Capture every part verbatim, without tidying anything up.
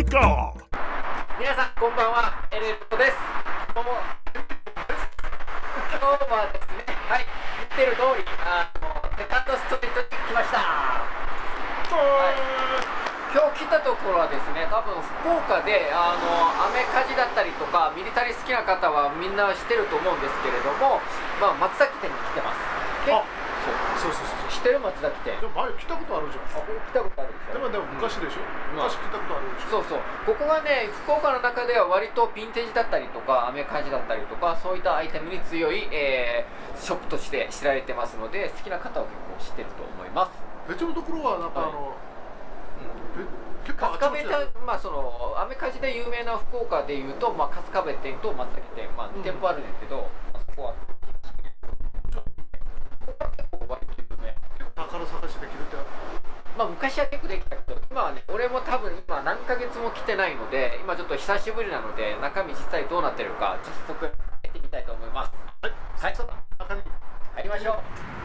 go! 皆さんこんばんは、エレットです。どうも。今日はですね、はい、言ってる通り、あのセカンドストリートに来ました。はい、今日来たところはですね、多分福岡であのアメカジだったりとかミリタリー好きな方はみんな知ってると思うんですけれども、まあ松崎店に来てます。 あ、そうそうそうそう。 知ってる松崎店。 でも前来たことあるじゃん。 あ、来たことあるでしょ。 でもでも昔でしょ。昔来たことあるでしょ。 そうそう。ここはね、福岡の中では割とヴィンテージだったりとかアメカジだったりとかそういったアイテムに強い、えー、ショップとして知られてますので、好きな方は結構知ってると思います。 別のところはなんかあの、 はい、 結構春日部店、まあそのアメカジで有名な福岡でいうと、まあ、春日部店と松崎店、まあ、に店舗あるんですけど、あそこは結構割と有名。 宝探しできるってある。 まあ昔は結構できたけど、今はね、俺も多分今何ヶ月も来てないので、今ちょっと久しぶりなので、中身実際どうなってるか、早速入ってみたいと思います。 はい、 はい、 中に入りましょう。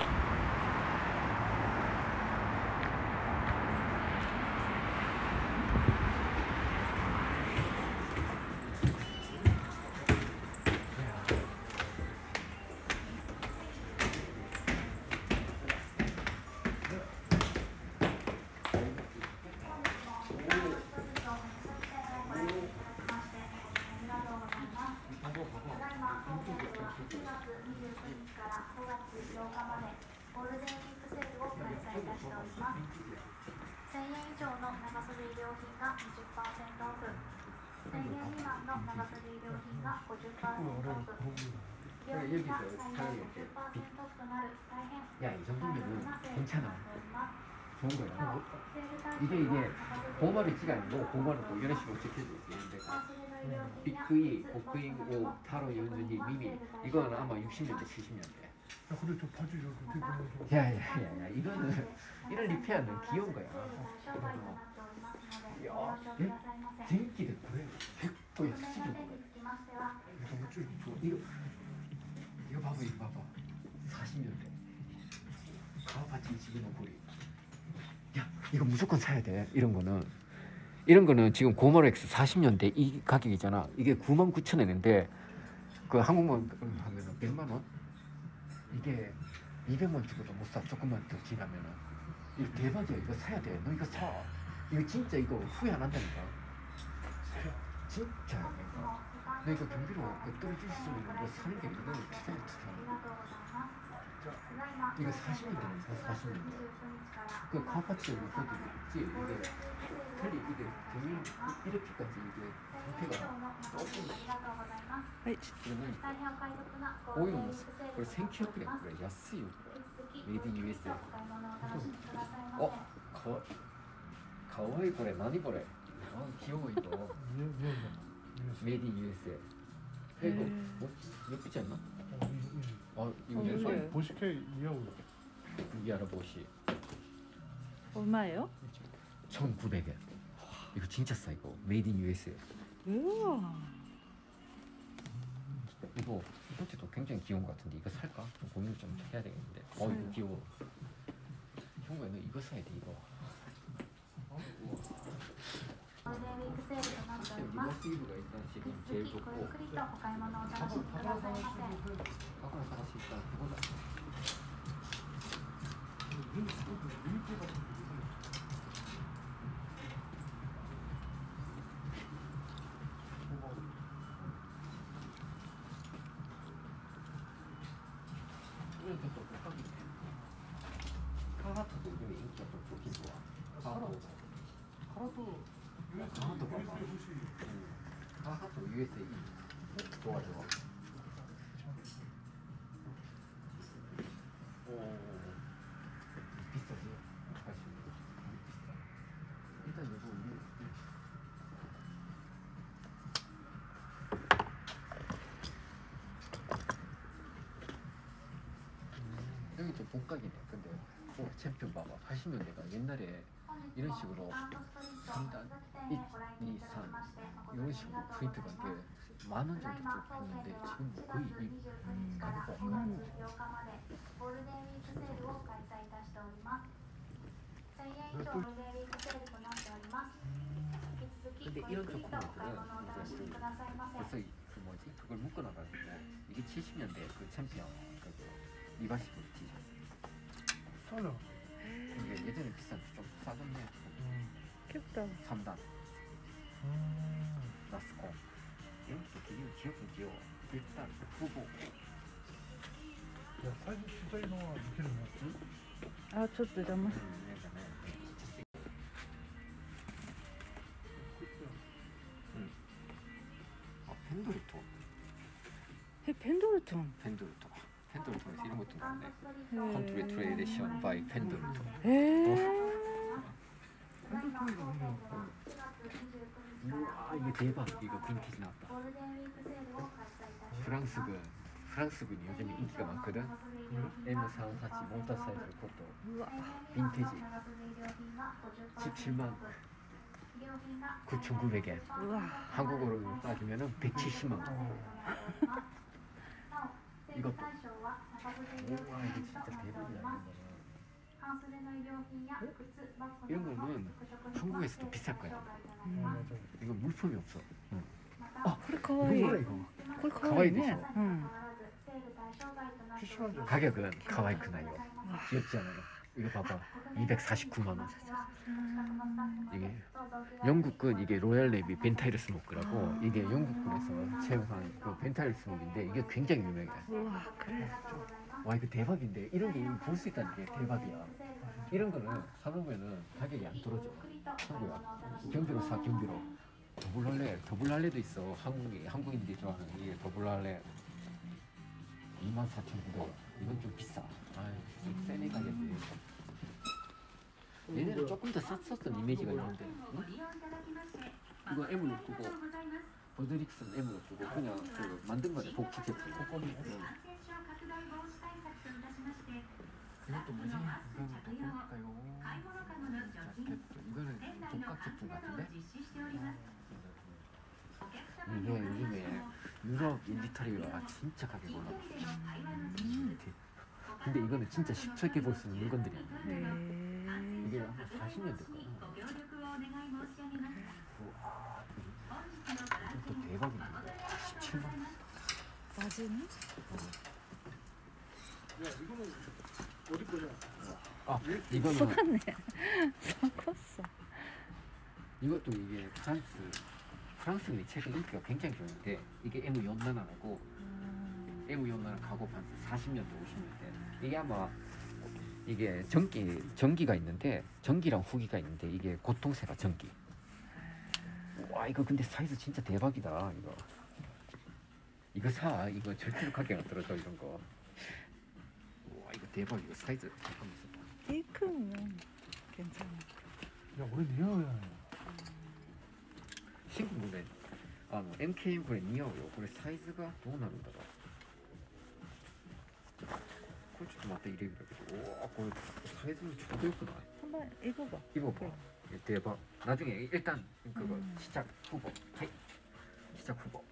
せんえん以上の長袖衣料品が にじゅっパーセント オフ、せんえん未満の長袖衣料品が ごじゅっパーセント オフ、料品が最大 ごじゅっパーセント オフとなる大変お買い得なセールとなっております。 좋은 거야. 이게 이게 고마르치가 아니고 고마르고 이런 식으로 적혀져 있는데 비크이, 고크이고, 타로, 연준이, 미미 이거는 아마 육십 년대, 칠십 년대. 야 근데 저 바지 저렇게 되고 야야야야 이거는 이런 리페어는 귀여운 거야. 야, 재밌기도 그래. 백도 역시도 이거 뭐지? 이거 이거 봐봐 이거 봐봐. 사십 년대. 가와파치 이십이노보리. 야 이거 무조건 사야 돼. 이런 거는 이런 거는 지금 고마로 X 사십 년대 이 가격이잖아. 이게 구만 구천 원인데 그 한국만 하면은 백만 원? 이게 이백만 원 주고도 못 사. 조금만 더 지나면은 이거 대박이야. 이거 사야 돼. 너 이거 사. 이거 진짜 이거 후회 안 한다니까. 진짜 너 이거 경비로 떨어질 수 있는 거 사는 게 이거 투자야 투자. 이거 사십 년대는 사십 년대. 그 카파치 못해도 있지. 이게 틀리 이게 경비 이렇게까지 이게 상태가 조금. 이거는 오이는これせんきゅうひゃくえんこれ安いよこれメイディン ユーエスエー 어? 가와 가와이これ何これ아 귀여워 이거 메이드 인 유에스에이 이거 뭐 예쁘지 않나? 아 이거 어, 보시케 이하고 이하라 보시 얼마예요? 천구백 엔 이거 진짜 싸 이거 메이드 인 유에스에이 우와 이거 이것도 굉장히 귀여운 것 같은데 이거 살까? 좀 고민을 좀 해야 되겠는데 어 이거 귀여워 형구야 너 이거 사야 돼 이거 리버스이브가 일단 지금 제일 좋고 가구나 사실 일단 그거다 이렇게 또 깜빡이네. 카라토도 요즘에 인기가 좀 좋긴 좋아. 카라토 카라토 카라토 봐봐. 카라토 유에스에이 좋아 좋아. 오 비싸지? 사실 비싸. 일단 요즘 우리 여기 좀 복각이네. 근데 오 챔피언 봐봐. 팔십 년대가 옛날에 이런 식으로 삼 단, 일, 이, 삼 이런 식으로 프린트가 게 만 원 정도 쭉 했는데 지금 뭐 거의 이 가격가 이만 원. せんえん以上のゴールデンウィークセールとなっております。引き続き 근데 이런 조건들은 이제 그 벌써 이- 그 뭐지 그걸 묶어놔가지고 이게 칠십 년대 그 챔피언 그 이바시코 티셔츠. 싸죠. 이게 예전에 비싼데 좀 싸졌네. 음. 귀엽다. 삼 단 음. 나스콘 이런 것도 되게 귀엽긴 귀여워. 일단 후보 야, 사진 진짜 이놈아 미쳤네. 아,ちょっと邪魔。 음, 예전에 진짜 세- 음. 아 펜도르토 에, 펜도르톤. 펜도르토 펜도르토에서 이런 것도 나오네. 네. 컨트레이션 바이 펜도르토. 에. 우와 이거 대박. 이거 빈티지 나왔다. 프랑스군 프랑스군이 요즘에 인기가 많거든. 엠 사백사십칠 몬타 사이즈 것도 우와. 빈티지 십칠만 구천구백 엔. 우와. 한국어로 따지면은 백칠십만 원. 이것도 우와 이거 진짜 대박이야. 이런 거는 한국에서도 비쌀 거야. 음, 맞아. 이건 물품이 없어. 응. 아,これかわいい。 이거 뭐야 이거? これかわいいね。 가와이でしょ? うん。 피시한 줄. 가격은 가와이크나 이거. 귀엽지 않아요? 이거 봐봐. 이백사십구만 원. 이게 영국군 이게 로얄 네비 벤타일 스모크라고 이게 영국군에서 채용한 그 벤타일 스모크인데 이게 굉장히 유명해. 우와, 그래. 와 이거 대박인데 이런 게 볼 수 있다는 게 대박이야. 이런 거는 사놓으면은 가격이 안 떨어져. 한국야. 경비로 사 경비로. 더블랄레 더블랄레도 있어. 한국이 한국인들이 좋아하는 이게 더블랄레 이만 사천구백 원. 이건 좀 비싸. 아유 좀 세네 가격이. 얘네는 조금 더 쌌었던 이미지가 있는데 응? 이거 M으로 두고 버드릭슨 M으로 두고 그냥 그 만든 거네 복지 제품. 복권이. 응. 이것도 뭐지? 이거는 또 볼까요? 자켓. 이거는 독각 제품 같은데? 이게 요즘에 유럽 인디터리가 진짜 가격이 올라갔어. 음. 근데 이거는 진짜 쉽게 볼 수 있는 물건들이야. 네. 이게 아마 사십 년 될 거야. 우와, 이것도 대박인데. 십칠만 원. 맞으니? 야, 이거는 어디 거냐? 아, 이거는 속았네. 컸어. 이것도 이게 프랑스 프랑스는 최근 인기가 굉장히 좋은데 이게 엠 연나나라고 엠 연나나 가고 반스 사십 년대 오십 년대 이게 아마 이게 전기 전기가 있는데 전기랑 후기가 있는데 이게 고통세가 전기. 와 이거 근데 사이즈 진짜 대박이다 이거. 이거 사 이거 절대로 가격 안 떨어져 이런 거. 와 이거 대박 이거 사이즈 잠깐만 있어봐. 이 크면 괜찮아. 야, 우리 니어야. 친구분의 아の エムケーエム これ似合うよ。これサイズがどうなるんだろう。これちょっとまた入れるけど、おおこれサイズにちょうどよくない？ 한번 입어봐. 입어봐. 대박. 나중에 일단 그거 음. 시작 후보. 헤이. 시작 후보.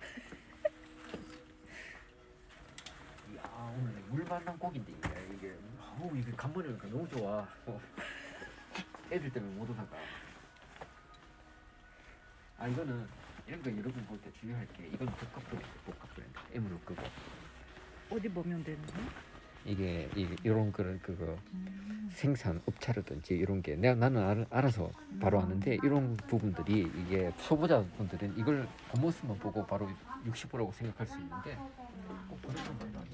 이야 오늘 물 만난 곡인데 이게 이게 아우 이게 간만에 오니까 너무 좋아. 어. 애들 때문에 못 오다가. 아 이거는 이런 거 여러분 볼 때 주의할 게 이건 복합 브랜드, 복합 브랜드 M으로 끄고 어디 보면 되는 거야? 이게 이 이런 그런 그거 음. 생산 업체라든지 이런 게 내가 나는 알, 알아서 바로 아는데 이런 부분들이 이게 초보자분들은 이걸 겉모습만 보고 바로 육십 호라고 생각할 수 있는데 꼭 그런 건 말이야.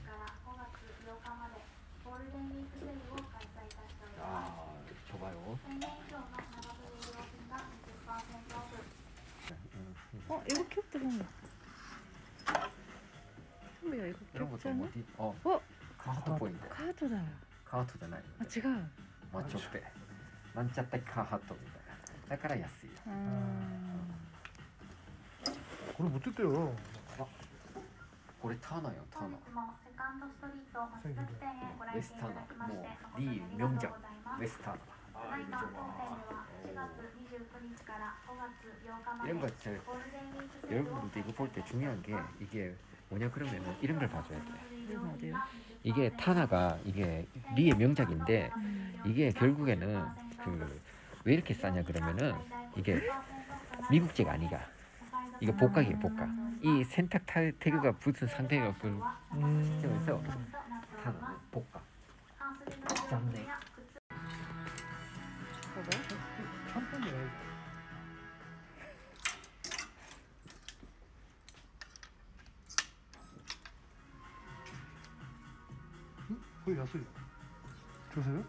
아 좋아요. 어, 이거 귀엽다, 선배. 선배야, 이거 이런 귀엽지 것도 않아? 어디 어 어? 카하토 보인다. 카드다. 카하토잖아. 아,違う. 맞췄대. 만짜떼 카하토입니다. だから安い. 아. 그래 못 듣대요. これターナよターナ. 웨스타나. 뭐 리 명작 웨스타나. 아 이거 좋아. 이런 거 진짜 여러분들도 이거 볼 때 중요한 게 이게 뭐냐 그러면은 이런 걸 봐줘야 돼. 이건 어디요? 이게 타나가 이게 리의 명작인데 이게 결국에는 그 왜 이렇게 싸냐 그러면은 이게 미국제가 아니가. 이거 복각이에요, 복각. 이 센탁 타- 태그가 붙은 상태가 그 음. 그래서 다 복각. 잡네. 봐봐. 참판이야. 응? 거기 야수이. 주세요?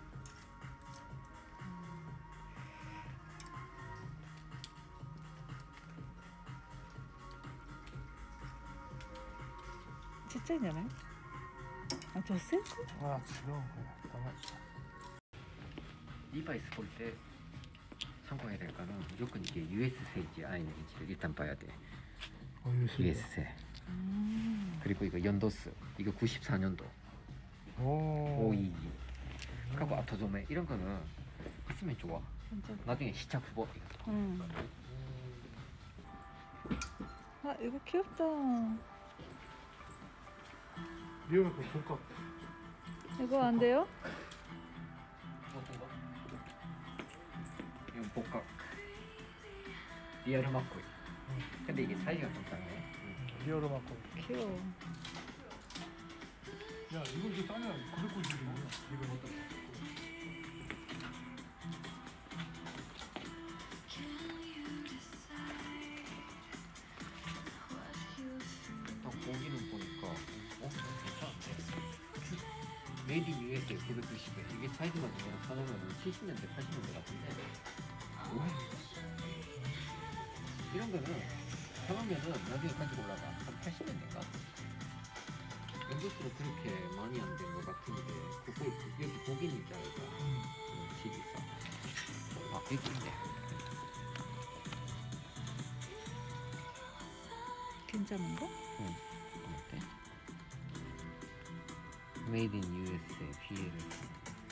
진짜잖아요? 아, 저 센? 아, 지금 그래. 디바이스 볼 때 참고해야 될 거는 무조건 이게 유에스세인지 아니는지를 일단 봐야 돼. 어, 유에스비. 유에스세. 음. 그리고 이거 연도수. 이거 구십사 년도. 오. 오이이. 하고 아토조메 이런 거는 있으면 좋아. 진짜. 나중에 시착 후보. 음. 아, 이거 귀엽다. 리얼 그 복각. 이거 안 돼요? 어떤 거? 이건 복각. 리얼을 맞고 있어. 근데 이게 사이즈가 좀 작네. 리얼을 맞고. 귀여워. 야, 이거 이제 싸면 구백구십이야. 이거 어떤 거? 딱 보기는 보니까 어? 괜찮은데? 메이드 인 유에스에이 구백구십 엔. 이게 사이즈가 저거랑 사놓으면 칠십 년대, 팔십 년대 같은데. 오. 이런 거는 사놓으면은 나중에 가지고 올라가. 한 팔십 년대인가? 연도수로 그렇게 많이 안 된 것 같은데 그거 여기 보기는 있잖아. 음. 집이 있어. 아, 여기 있네. 괜찮은 거? 응. 어때? Made in 유에스에이 비엘에스.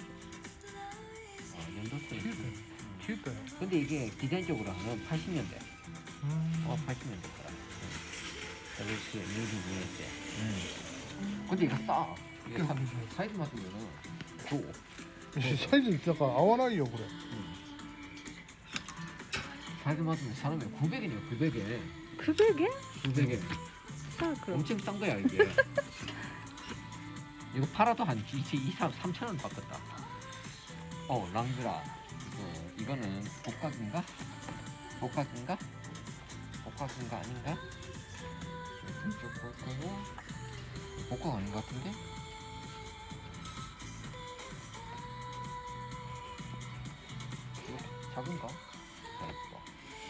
아, 연도수는 귀엽다. 귀엽다. 근데 이게 디자인적으로 하면 팔십 년대. 음. 어, 팔십 년대 거라. 더블유씨 Made in 유에스에이. 음. 근데 이거 싸. 이게 사, 사이즈 맞으면은 좋고. 사이즈 있다가 아와나이요 그래. 음. 사이즈 맞으면 사람이 구백 엔이요, 구백 엔. 구백 엔? 구백 엔. 싸, 그럼. 엄청 싼 거야, 이게. 이거 팔아도 한 이, 삼, 삼천 원 받겠다. 어, 랑그라. 이거, 이거는 복각인가? 복각인가? 복각인가 아닌가? 이쪽 볼까요? 복각 아닌 것 같은데? 이거 작은가? 잘 봐.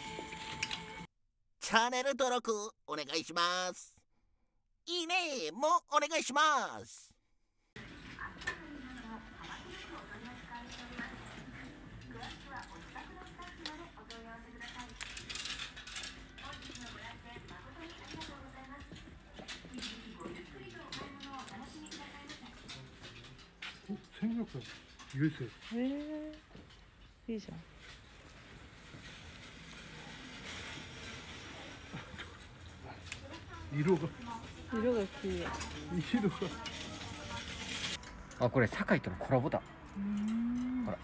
チャンネル登録お願いします。いいねもお願いします。 어? 생겼어. 유에스에이. 왜? 이죠. 이로가. 이거가 귀여워. 이로가. 아, 그래, 사카이との コラボだ. 음. ほら。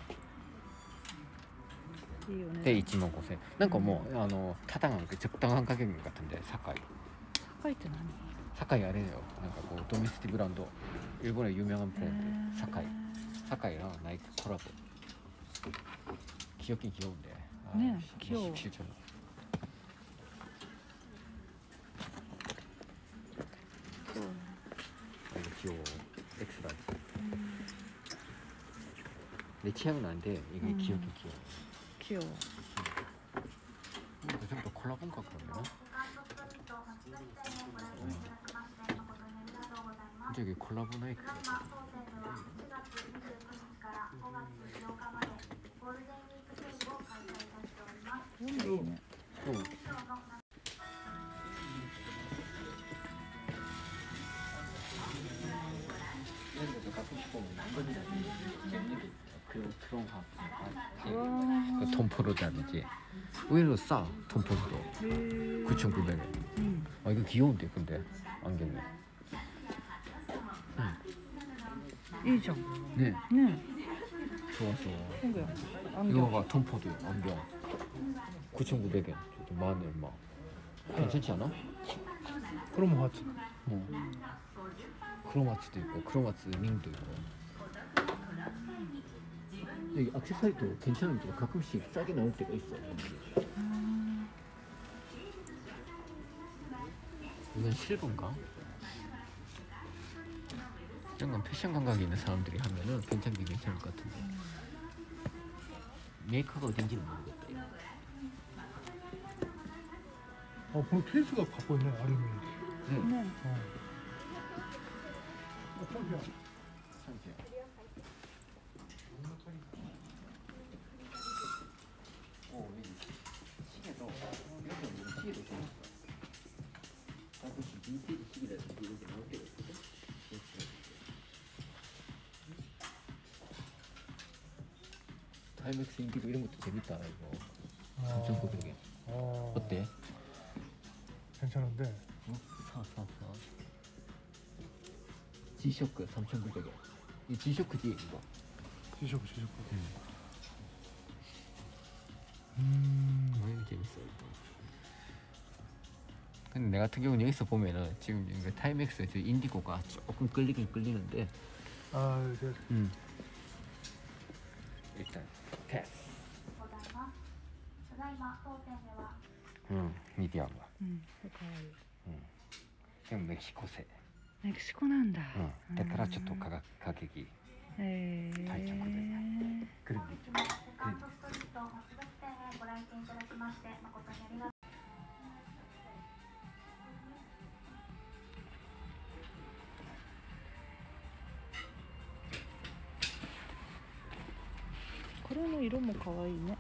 いいよね。 でいちまんごせんえん。なんかもうあのタダなんか적당한 가격인 것 같은데 사카이. 사카이って何? 사카이 아래요. 뭔가 뭐 도메스틱 브랜드, 일본의 유명한 브랜드 음. 사카이. 사카이랑 나이키 콜라보. 귀엽긴 귀여운데. 아, 네, 귀여워. 이십칠 점. 귀여워. 아, 이거 귀여워. 엑스라지. 음. 내 취향은 아닌데 이게 음. 귀엽긴 귀여워. 귀여워. 그 정도 콜라보인가 그러면? 저기 콜라보 나이키. 그런 게 있네. 응. 이런 것도 갖고 싶으면 그 그런 거. 와. 그 톰포로다든지 의외로 싸. 톰포로도 음. 구천구백 엔. 음. 아 이거 귀여운데 근데 안경이. 이죠. 네. 네. 좋아 좋아. 친구야. 이거 안경. 봐 톰포도 안경 구천구백 엔. 만 얼마. 괜찮지 않아? 크롬 하츠. 어. 크로마츠도 있고 크로마츠 링도 있고. 여기 액세서리도 괜찮은 게 가끔씩 싸게 나올 때가 있어. 음. 이건 실버인가? 이런 건 패션 감각이 있는 사람들이 하면은 괜찮게 괜찮을 것 같은데. 메이커가 어딘지는 모르겠다. 이거. 어, 보면 케이스가 갖고 있네, 아루미늄. 네. 네. 어. 어, 폰이야. 상태야. 오, 이 시계도 이렇게 보면 시계도 좋았어. 가끔씩 빈티지 시계라든지 이런 게 나올 때가 있거든. 타임엑스 인디고 이런 것도 재밌다 이거. 삼천구백에. 어. 어때? 괜찮은데. 어? 사, 사, 사. G쇼크 삼천구백에. 이 G쇼크지 이거. 지쇼크, 지쇼크. 음. 음. 어, 이거 재밌어 이거. 근데 내 같은 경우는 여기서 보면은 지금 이거 타임엑스 저 인디고가 조금 끌리긴 끌리는데. 아, 이제. 음. 일단 패스. ございます。ただいま当店では 응, 미디어가. 음, 가와이. 지금 멕시코세. 멕시코 난다. 응. 데타라초토 가격 가격이 에. 팔천구백. 그런 게 있죠. セカンドストリート松崎店へご来店いただきまして誠にありがとうこれの色も可愛いね。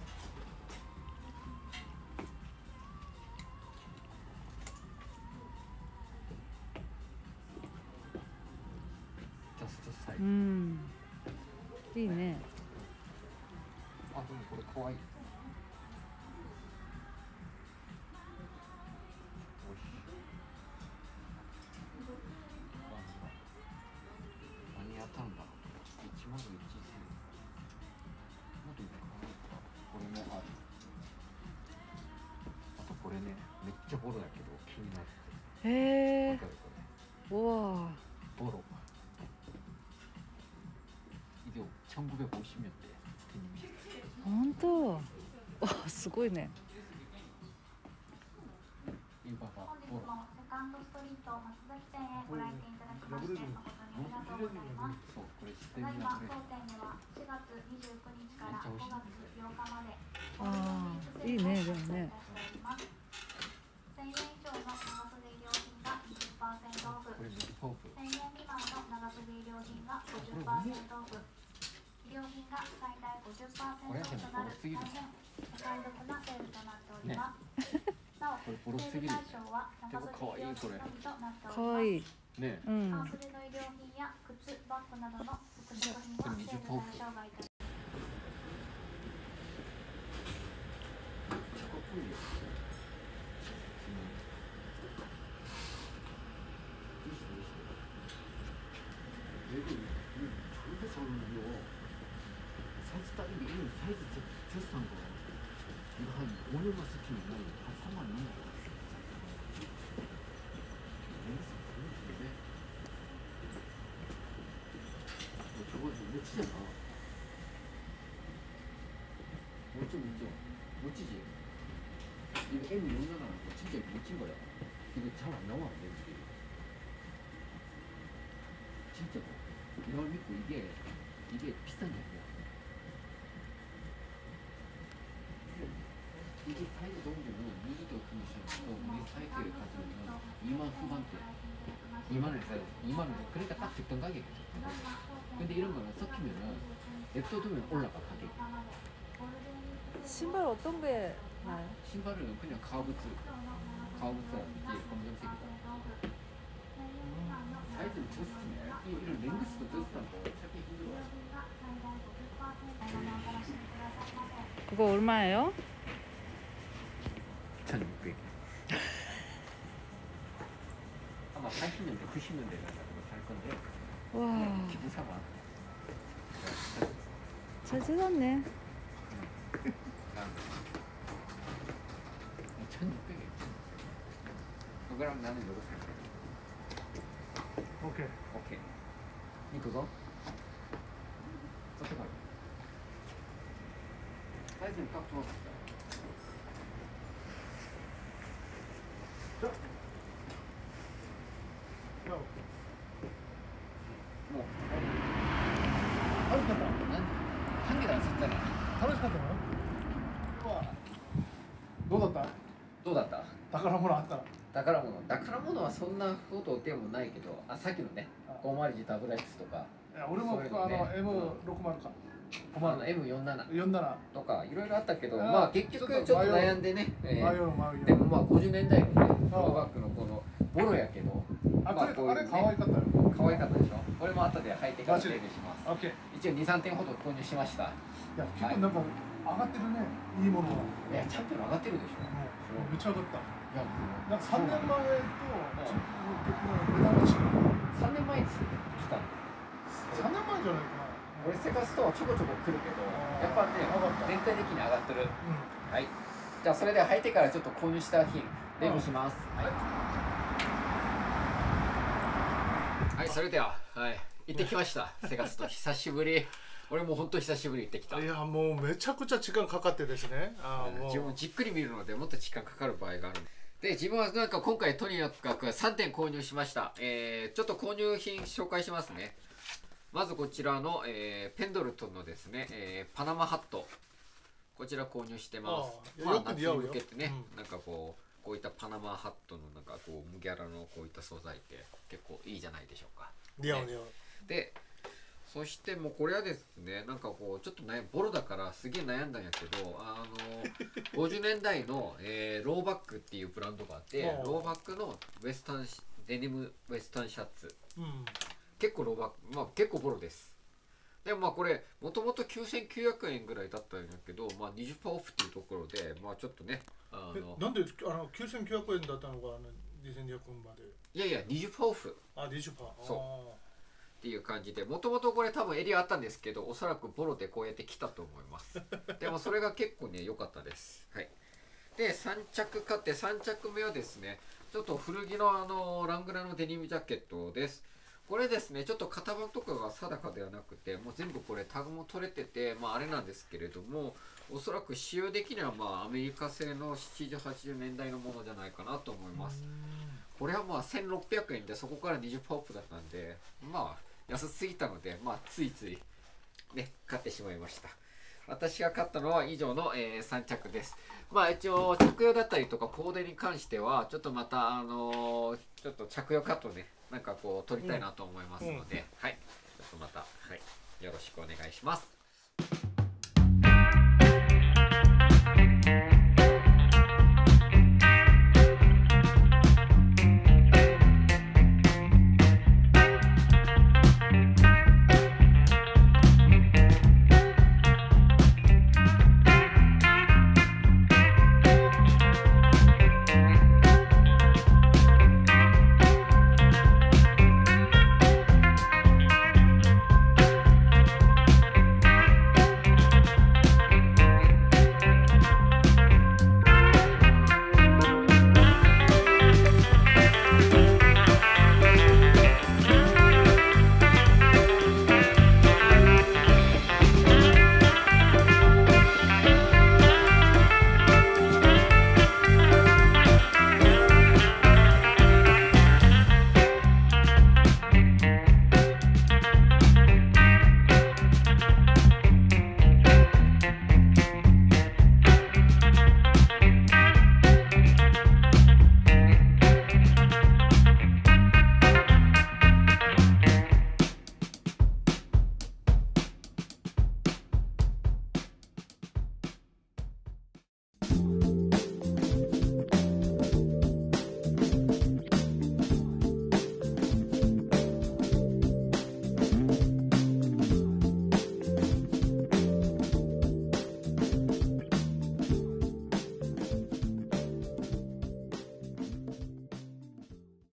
저스트 사이즈. うん。いいね。 아, 근데これ可愛い. 많이 얕한다. 이치모도 있지. 이것도 이거可愛い. これもある. あとこれね、めっちゃボロだけど気になる. へえわか。るこれ. うわ。 보러. 이게 천구백오십 년대 데님이. 本当。あ、すごいね。 이거 봐봐. 本日 보러. もセカンドストリート松崎店へご来店いただきまして誠にありがとうございますそう、これ知ってただいまるなこれ。 当店ではしがつにじゅうくにちからごがつようかまでああ、いいね、でもね。 せんえん以上の長袖衣料品が にじゅっパーセント オフこれミルポープ。 せんえん未満の長袖衣料品が ごじゅっパーセント オフ衣料品が最大 ごじゅっパーセント オフとなる大変お買い得なセールとなっております、なおこれボロすぎる。 セール対象は長袖衣料品のみとなっております可愛い。 ね。 うん。 半袖の衣料品や靴、バッグなどの服飾品はセール対象外と 저거 뿌려. 여기 이거 저기서 사이즈 따는 게 이미 사이즈 비슷한 거. 이거 한 오 년만 쓰면 한 삼만 원 넘어. 저거 멋지잖아. 멋져 멋져. 멋지지? 이거 M 영상하는 거 진짜 멋진 거야. 이거 잘 안 나와 안 되는데. 진짜 이걸 믿고 이게 이게 비싼 게 아니야. 이게 사이즈 정도는 유즈도 컨디션이고 우리 사이트에 가지면 이만 후반대. 이만 원에 사야 돼. 이만 원. 그러니까 딱 적당 가격이죠. 근데 이런 거는 섞이면은 냅둬두면 올라가 가격이. 신발 어떤 게 나요? 신발은 그냥 가부츠. 가부츠 이게 검정색이다. 사이즈는 저스트네. 이 이런 랭그스도 저스트한 거 찾기 힘들어. 그거 얼마예요? 이천육백. 아마 팔십 년대, 구십 년대 가서 살 건데. 와, 기분 사봐. 잘 찾았네. 천육백 엔. 그거랑 나는 이거 살게. 오케이. 오케이. 이 그거? 어떡할까? 사이즈는 딱 좋았어. 뭐, 楽しかった。 난한 개도 안 썼잖아. 楽しかったの？うわ。どうだった？ どうだった？ 宝物あった？ 宝物宝物はそんなことでもないけど、あ、さっきのね ごーまるいちダブルエックス とか、 いや俺もそういうのねあの エムろくじゅうか。 あの エムよんじゅうななよんじゅうなな。 とかいろいろあったけど、 あーまあ結局ちょっと悩んでね、えー迷う迷う。 でもまあごじゅうねんだいのねローバックのこのボロやけど、 あ、これ、 まあこういうねあれ可愛かったよ。 可愛かったでしょ。これも後で履いてから整理します。 オッケー。 一応に、さんてんほど購入しました。 いや、結構なんか上がってるね。いいものが。 いや、チャンピオン上がってるでしょ。 めっちゃ上がった。 いや、 なんかさんねんまえとちょっと値段が違う。 さんねんまえですよ、来たの。 さんねんまえじゃないかな。 俺セカストはちょこちょこ来るけど、やっぱね、全体的に上がってる。 うん。 はい。じゃあそれでは履いてからちょっと購入した品レビューします。はい。はい、それでは、はい、行ってきました。セカスト久しぶり。俺も本当久しぶり行ってきた。 いや、もうめちゃくちゃ時間かかってですね。あーもう自分もじっくり見るのでもっと時間かかる場合がある。で、自分はなんか今回とにかくさんてん購入しました。えー、ちょっと購入品紹介しますね。まずこちらの、えー、ペンドルトンのですね、えー、パナマハット。こちら購入してます。まあ、 あーよく似合うよ夏に向けてね、 うんなんかこう、こういったパナマハットのなんかこう、麦わらのこういった素材って結構いいじゃないでしょうか。 似合う似合う。 で、そしてもうこれはですね、なんかこうちょっとねボロだからすげえ悩んだんやけど、あのごじゅうねんだいの、えー、ローバックっていうブランドがあって、ローバックのウエスタンシデニムウエスタンシャツ、 うん。 結構ローバック、まあ結構ボロです。でもまあこれもともときゅうせんきゅうひゃくえんぐらいだったんやけど、まあ にじゅっパーセントオフっていうところで、まあちょっとね、あえのなんであのきゅうせんきゅうひゃくえんだったのがあのにせんにひゃくえんまで。 いやいや にじゅっパーセントオフ。 あ、にじゅっパーセント。 そうっていう感じで、もともとこれ多分襟あったんですけど、おそらくボロでこうやって来たと思いますでもそれが結構ね良かったです。はい。でさん着買って、さん着目はですね、ちょっと古着のあのラングラのデニムジャケットです。これですね、ちょっと型番とかが定かではなくて、もう全部これタグも取れてて、まああれなんですけれども、おそらく使用的にはまあアメリカ製のななじゅう、はちじゅうねんだいのものじゃないかなと思います。これはまあせんろっぴゃくえんで、そこから にじゅっパーセントオフだったんで、まあ安すぎたので、まあついついね買ってしまいました。私が買ったのは以上の、えー、さん着です。まあ一応着用だったりとかコーデに関してはちょっとまたあのー、ちょっと着用カットねなんかこう撮りたいなと思いますので、うんうん、はいちょっとまたはいよろしくお願いします。